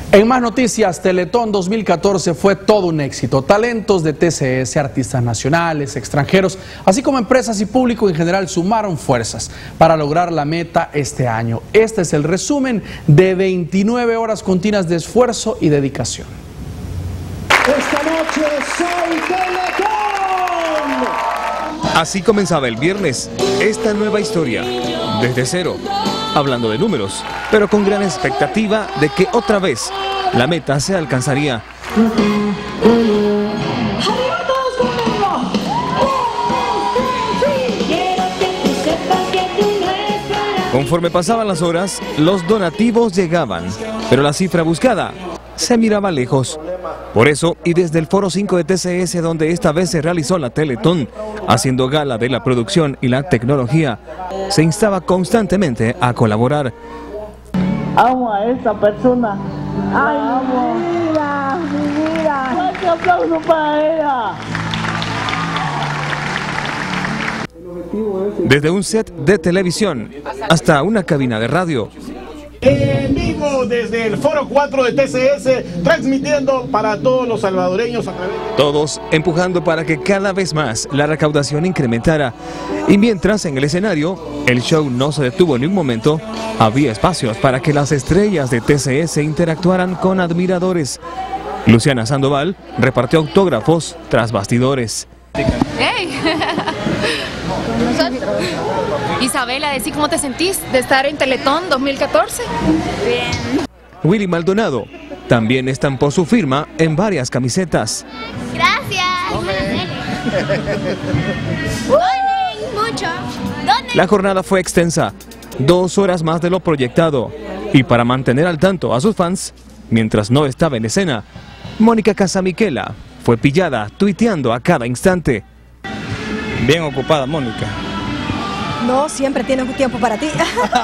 En más noticias, Teletón 2014 fue todo un éxito. Talentos de TCS, artistas nacionales, extranjeros, así como empresas y público en general sumaron fuerzas para lograr la meta este año. Este es el resumen de 29 horas continuas de esfuerzo y dedicación. Esta noche soy Teletón. Así comenzaba el viernes esta nueva historia, desde cero, hablando de números, pero con gran expectativa de que otra vez la meta se alcanzaría. Conforme pasaban las horas, los donativos llegaban, pero la cifra buscada se miraba lejos. Por eso, y desde el Foro 5 de TCS, donde esta vez se realizó la Teletón, haciendo gala de la producción y la tecnología, se instaba constantemente a colaborar. Amo a esta persona. Ay, amo. Mi vida. Fuerte aplauso para ella. Desde un set de televisión hasta una cabina de radio. En vivo desde el Foro 4 de TCS, transmitiendo para todos los salvadoreños a través de... Todos empujando para que cada vez más la recaudación incrementara. Y mientras en el escenario el show no se detuvo ni un momento, había espacios para que las estrellas de TCS interactuaran con admiradores. Luciana Sandoval repartió autógrafos tras bastidores. ¡Hey! Isabela, decí cómo te sentís de estar en Teletón 2014. Bien. Willy Maldonado también estampó su firma en varias camisetas. Gracias. Mucho. La jornada fue extensa, 2 horas más de lo proyectado. Y para mantener al tanto a sus fans, mientras no estaba en escena, Mónica Casamiquela fue pillada tuiteando a cada instante. Bien ocupada, Mónica. No, siempre tienes un tiempo para ti.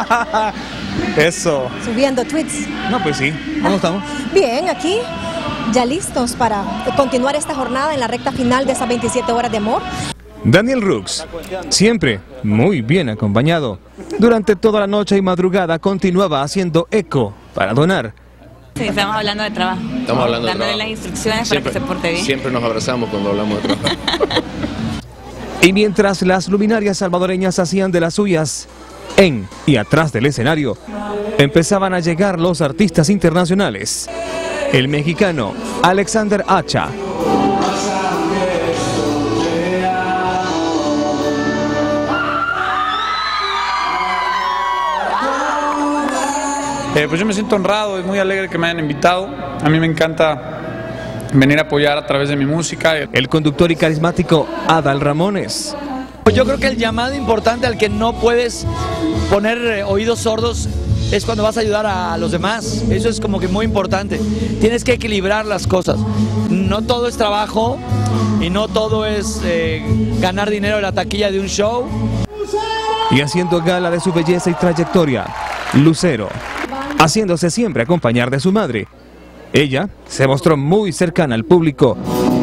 Eso. Subiendo tweets. No, pues sí. ¿Cómo estamos? Bien, aquí ya listos para continuar esta jornada en la recta final de esas 27 horas de amor. Daniel Rux, siempre muy bien acompañado. Durante toda la noche y madrugada continuaba haciendo eco para donar. Sí, estamos hablando de trabajo. Estamos hablando de trabajo. Dándole las instrucciones siempre, para que se porte bien. Siempre nos abrazamos cuando hablamos de trabajo. Y mientras las luminarias salvadoreñas hacían de las suyas, en y atrás del escenario, empezaban a llegar los artistas internacionales. El mexicano Alexander Hacha. Pues yo me siento honrado y muy alegre que me hayan invitado. A mí me encanta venir a apoyar a través de mi música. El conductor y carismático Adal Ramones. Yo creo que el llamado importante al que no puedes poner oídos sordos es cuando vas a ayudar a los demás. Eso es como que muy importante. Tienes que equilibrar las cosas. No todo es trabajo y no todo es ganar dinero en la taquilla de un show. Y haciendo gala de su belleza y trayectoria, Lucero, haciéndose siempre acompañar de su madre. Ella se mostró muy cercana al público.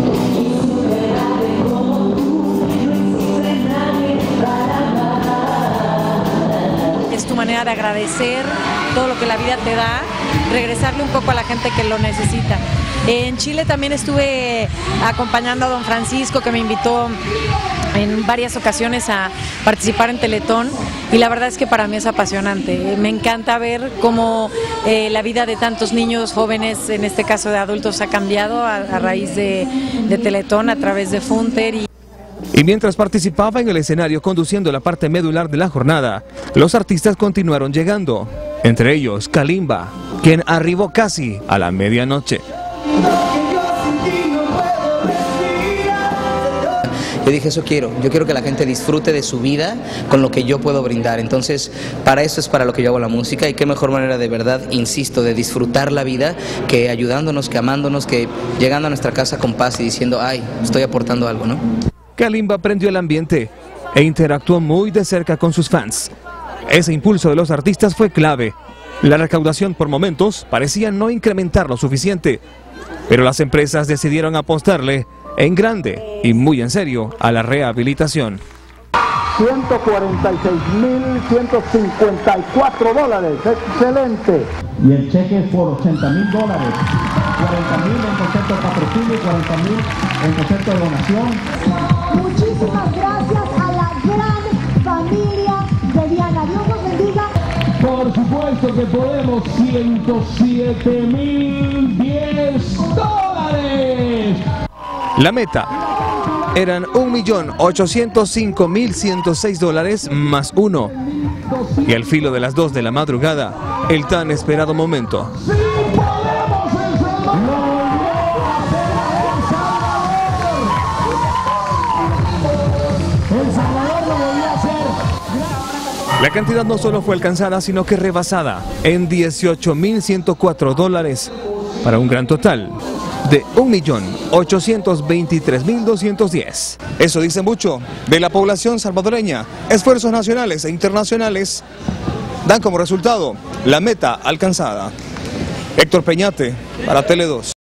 Es tu manera de agradecer todo lo que la vida te da, regresarle un poco a la gente que lo necesita. En Chile también estuve acompañando a don Francisco, que me invitó en varias ocasiones a participar en Teletón, y la verdad es que para mí es apasionante. Me encanta ver cómo la vida de tantos niños, jóvenes, en este caso de adultos, ha cambiado a raíz de Teletón, a través de Funter. Y mientras participaba en el escenario conduciendo la parte medular de la jornada, los artistas continuaron llegando, entre ellos Kalimba, quien arribó casi a la medianoche. Yo dije, eso quiero, yo quiero que la gente disfrute de su vida con lo que yo puedo brindar. Entonces, para eso es para lo que yo hago la música, y qué mejor manera, de verdad, insisto, de disfrutar la vida que ayudándonos, que amándonos, que llegando a nuestra casa con paz y diciendo, ay, estoy aportando algo, ¿no? Kalimba prendió el ambiente e interactuó muy de cerca con sus fans. Ese impulso de los artistas fue clave. La recaudación por momentos parecía no incrementar lo suficiente, pero las empresas decidieron apostarle en grande y muy en serio a la rehabilitación. $146,154. Excelente. Y el cheque es por $80,000. $40,000 en concepto de patrocinio y $40,000 en concepto de donación. Muchísimas gracias a la gran familia de Diana. Dios los bendiga. Por supuesto que podemos. $107,010. La meta eran $1.805.106 más uno. Y al filo de las 2 de la madrugada, el tan esperado momento. La cantidad no solo fue alcanzada, sino que rebasada en $18,104 para un gran total de $1.823.210. Eso dice mucho de la población salvadoreña. Esfuerzos nacionales e internacionales dan como resultado la meta alcanzada. Héctor Peñate para Tele 2.